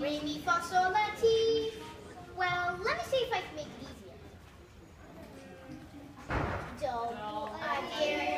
re, mi, fa, sol, la, ti. Well, let me see if I can make it easier. Do, a,